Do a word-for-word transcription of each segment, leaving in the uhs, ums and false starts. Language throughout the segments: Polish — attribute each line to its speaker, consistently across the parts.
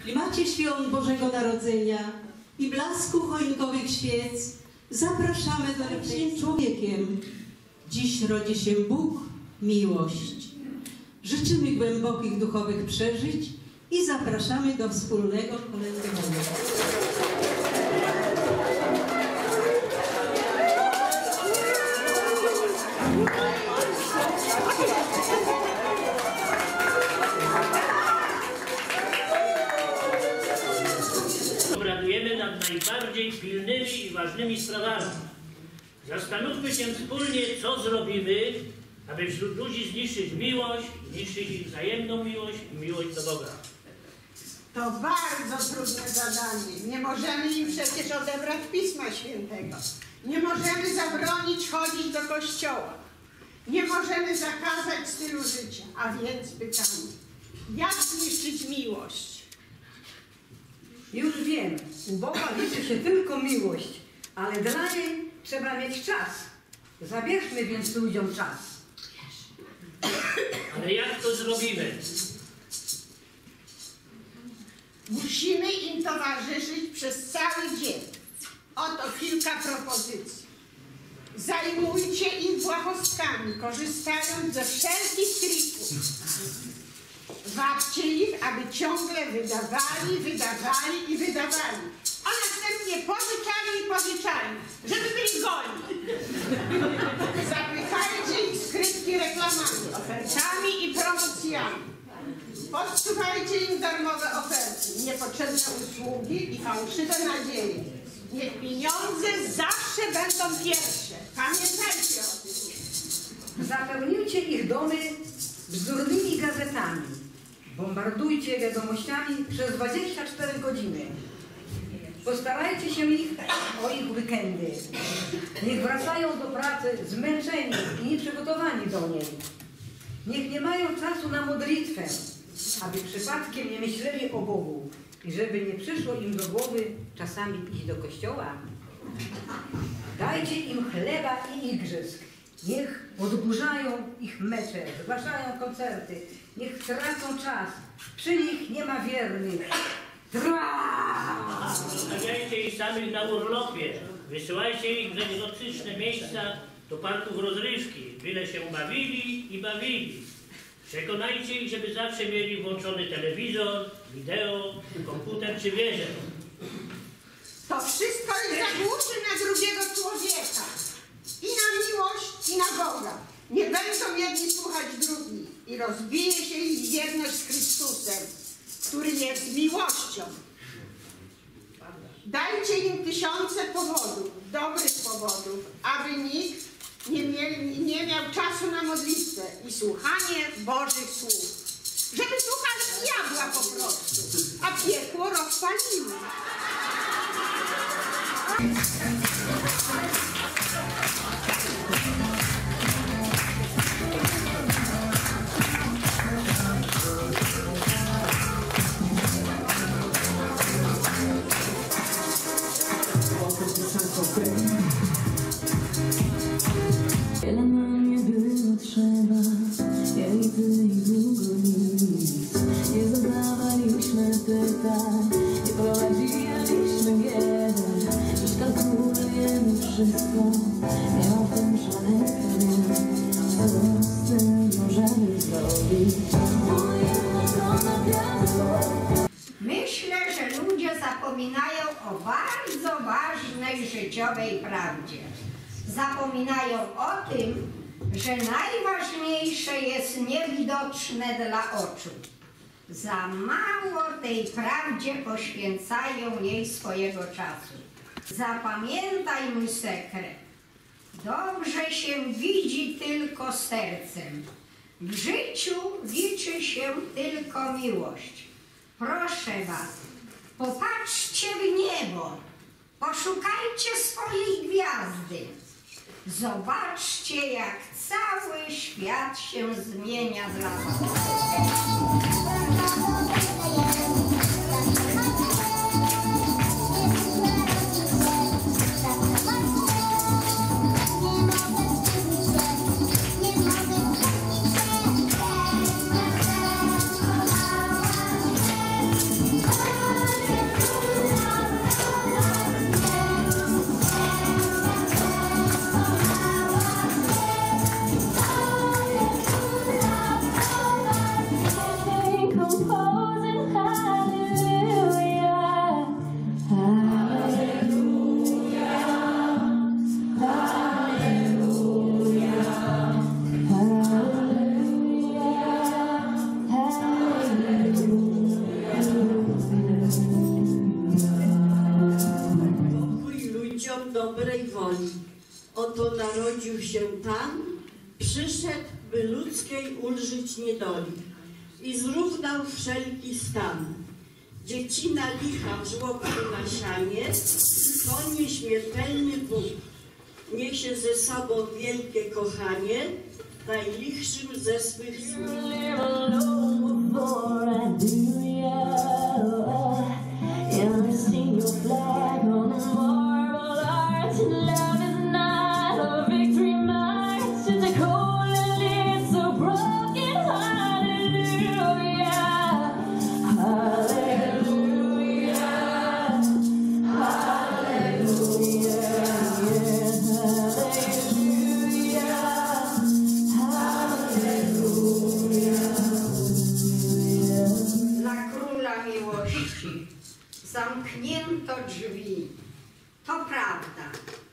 Speaker 1: W klimacie świąt Bożego Narodzenia i blasku choinkowych świec zapraszamy do rodzin człowiekiem. Dziś rodzi się Bóg, miłość. Życzymy głębokich duchowych przeżyć i zapraszamy do wspólnego kolędowania.
Speaker 2: Obradujemy nad najbardziej pilnymi i ważnymi sprawami. Zastanówmy się wspólnie, co zrobimy, aby wśród ludzi zniszczyć miłość, zniszczyć ich wzajemną miłość i miłość do Boga.
Speaker 3: To bardzo trudne zadanie. Nie możemy im przecież odebrać Pisma Świętego. Nie możemy zabronić chodzić do kościoła. Nie możemy zakazać stylu życia. A więc pytanie, jak zniszczyć miłość?
Speaker 4: Już wiem, u Boga liczy się tylko miłość, ale dla niej trzeba mieć czas. Zabierzmy więc ludziom czas.
Speaker 2: Ale jak to zrobimy?
Speaker 3: Musimy im towarzyszyć przez cały dzień. Oto kilka propozycji. Zajmujcie ich błahostkami, korzystając ze wszelkich trików. Wabcie ich, aby ciągle wydawali, wydawali i wydawali, a następnie pożyczali i pożyczali, żeby byli wolni. Zapychajcie ich skrytki reklamami, ofertami i promocjami. Podsuwajcie im darmowe oferty, niepotrzebne usługi i fałszywe nadzieje. Niech pieniądze zawsze będą pierwsze. Pamiętajcie o tym.
Speaker 4: Zapełnijcie ich domy bzdurnymi gazetami. Bombardujcie wiadomościami przez dwadzieścia cztery godziny. Postarajcie się ich o ich weekendy. Niech wracają do pracy zmęczeni i nieprzygotowani do niej. Niech nie mają czasu na modlitwę, aby przypadkiem nie myśleli o Bogu i żeby nie przyszło im do głowy czasami iść do kościoła. Dajcie im chleba i igrzysk. Niech odburzają ich mecze, zgłaszają koncerty. Niech tracą czas. Przy nich nie ma wiernych. Tra!
Speaker 2: Zostawiajcie ich samych na urlopie. Wysyłajcie ich w egzotyczne miejsca do parków rozrywki, byle się bawili i bawili. Przekonajcie ich, żeby zawsze mieli włączony telewizor, wideo, komputer czy wieżę.
Speaker 3: To wszystko ich zagłuszy na drugiego człowieka. I na miłość, i na Boga. Nie będą jedni słuchać drugich i rozbije się ich wierność z Chrystusem, który jest miłością. Dajcie im tysiące powodów, dobrych powodów, aby nikt nie, mieli, nie miał czasu na modlitwę i słuchanie Bożych słów. Żeby słuchali diabła po prostu, a piekło rozpalili.
Speaker 5: Wiele nam nie było trzeba, ja i ty i długo nic. Nie zadawaliśmy pytań, nie prowadziliśmy jeden. Już kalkulujemy wszystko, nie o tym żadnych pewien. Co z tym możemy zrobić?
Speaker 6: Myślę, że ludzie zapominają o bardzo ważnej życiowej prawdzie. Zapominają o tym, że najważniejsze jest niewidoczne dla oczu. Za mało tej prawdzie poświęcają jej swojego czasu. Zapamiętaj mój sekret. Dobrze się widzi tylko sercem. W życiu liczy się tylko miłość. Proszę was, popatrzcie w niebo, poszukajcie swojej gwiazdy. Zobaczcie, jak cały świat się zmienia dla was.
Speaker 5: Thank you.
Speaker 7: urodził się tam, przyszedł, by ludzkiej ulżyć niedoli i zrównał wszelki stan. Dziecina licha w żłobku na sianie, to nieśmiertelny Bóg niesie ze sobą wielkie kochanie, najlichszym ze swych słów.
Speaker 6: Zamknięto drzwi, to prawda,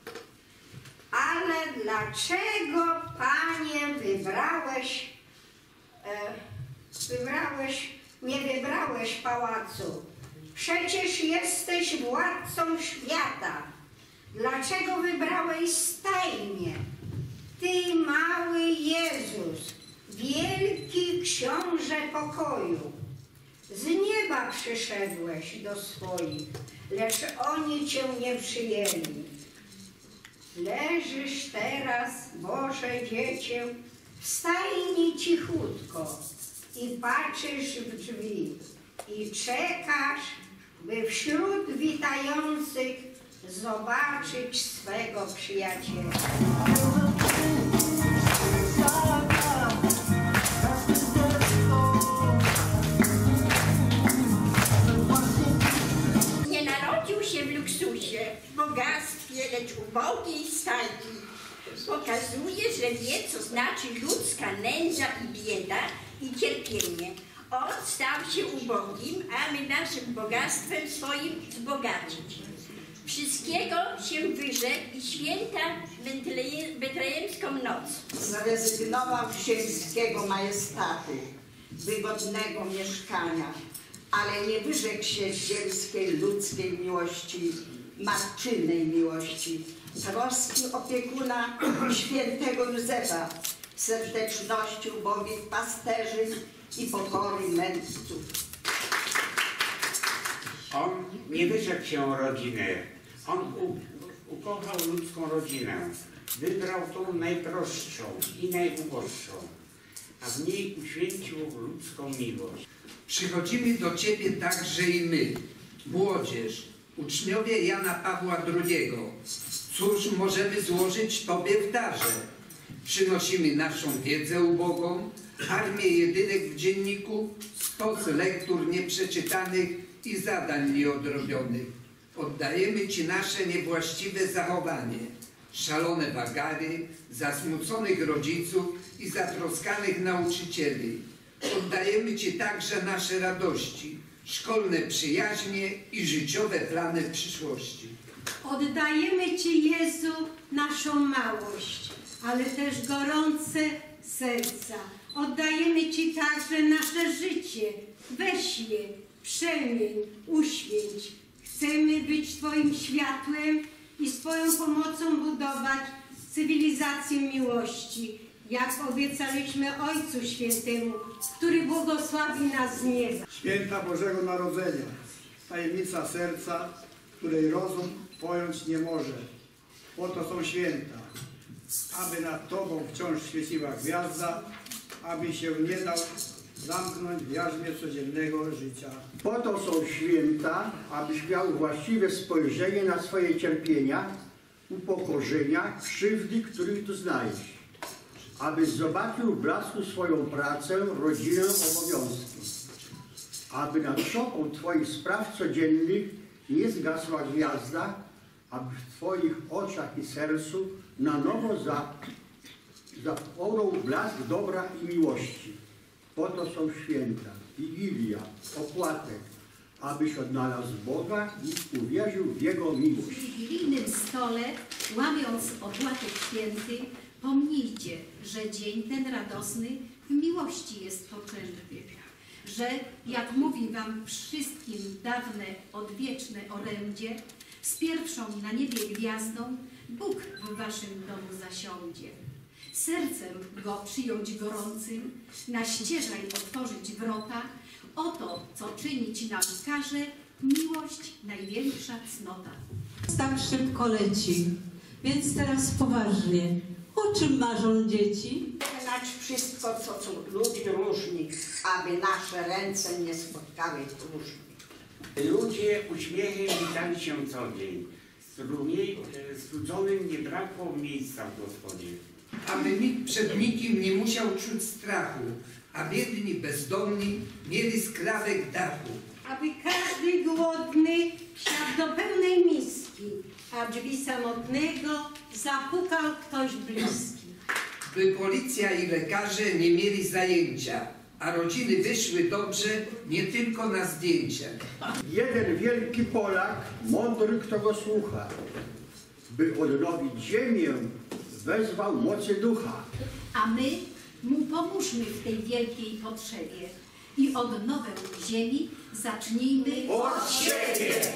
Speaker 6: ale dlaczego, Panie, wybrałeś, e, wybrałeś, nie wybrałeś pałacu? Przecież jesteś władcą świata. Dlaczego wybrałeś stajnię? Ty, mały Jezus, wielki książę pokoju. Z nieba przyszedłeś do swoich, lecz oni cię nie przyjęli. Leżysz teraz, Boże Dziecię, w stajni cichutko i patrzysz w drzwi i czekasz, by wśród witających zobaczyć swego przyjaciela.
Speaker 8: W bogactwie, lecz ubogiej stajni. Pokazuje, że wie, co znaczy ludzka nędza i bieda i cierpienie. On stał się ubogim, a my naszym bogactwem swoim wzbogacić. Wszystkiego się wyrzekł i święta betlejemską noc.
Speaker 3: Zrezygnował z ziemskiego majestatu, wygodnego mieszkania, ale nie wyrzekł się ziemskiej, ludzkiej miłości, matczynej miłości, troski opiekuna świętego Józefa, serdeczności ubogich pasterzy i pokory mędrców.
Speaker 9: On nie wyrzekł się rodziny, on u, ukochał ludzką rodzinę, wybrał tą najprostszą i najuboższą, a w niej uświęcił ludzką miłość.
Speaker 10: Przychodzimy do Ciebie także i my, młodzież, uczniowie Jana Pawła drugiego. Cóż możemy złożyć Tobie w darze? Przynosimy naszą wiedzę ubogą, armię jedynek w dzienniku, stos lektur nieprzeczytanych i zadań nieodrobionych. Oddajemy Ci nasze niewłaściwe zachowanie, szalone wagary, zasmuconych rodziców i zatroskanych nauczycieli. Oddajemy Ci także nasze radości, szkolne przyjaźnie i życiowe plany w przyszłości.
Speaker 11: Oddajemy Ci, Jezu, naszą małość, ale też gorące serca. Oddajemy Ci także nasze życie. Weź je, przemień, uświęć. Chcemy być Twoim światłem i swoją pomocą budować cywilizację miłości, jak obiecaliśmy Ojcu Świętemu, który błogosławi nas z nieba.
Speaker 12: Święta Bożego Narodzenia, tajemnica serca, której rozum pojąć nie może. Po to są święta, aby nad Tobą wciąż świeciła gwiazda, aby się nie dał zamknąć w jarzmie codziennego życia.
Speaker 13: Po to są święta, abyś miał właściwe spojrzenie na swoje cierpienia, upokorzenia, krzywdy, których doznajesz. Abyś zobaczył w blasku swoją pracę, rodzinę, obowiązki. Aby nad szopą Twoich spraw codziennych nie zgasła gwiazda, aby w Twoich oczach i sercu na nowo zapłonął blask dobra i miłości. Po to są święta, Wigilia, opłatek, abyś odnalazł Boga i uwierzył w Jego miłość.
Speaker 14: W wigilijnym stole, łamiąc opłatek święty, pomnijcie, że dzień ten radosny w miłości jest poczęty, że, jak mówi wam wszystkim dawne, odwieczne orędzie, z pierwszą na niebie gwiazdą Bóg w waszym domu zasiądzie. Sercem go przyjąć gorącym, na ścieżaj otworzyć wrota. Oto, co czynić nam każe, miłość największa cnota.
Speaker 1: Tak szybko leci, więc teraz poważnie. O czym marzą dzieci?
Speaker 6: Wykonać wszystko, co są ludzi różni, aby nasze ręce nie spotkały próżni.
Speaker 9: Ludzie uśmiechem witali się co dzień. Strudzonym nie brakło miejsca w gospodzie.
Speaker 10: Aby nikt przed nikim nie musiał czuć strachu, a biedni, bezdomni mieli skrawek dachu.
Speaker 11: Aby każdy głodny siadł do pełnej miski, a drzwi samotnego zapukał ktoś bliski.
Speaker 10: By policja i lekarze nie mieli zajęcia, a rodziny wyszły dobrze nie tylko na zdjęcia.
Speaker 13: Jeden wielki Polak, mądry kto go słucha, by odnowić ziemię, wezwał mocy ducha.
Speaker 14: A my mu pomóżmy w tej wielkiej potrzebie i odnowę ziemi zacznijmy
Speaker 9: od siebie.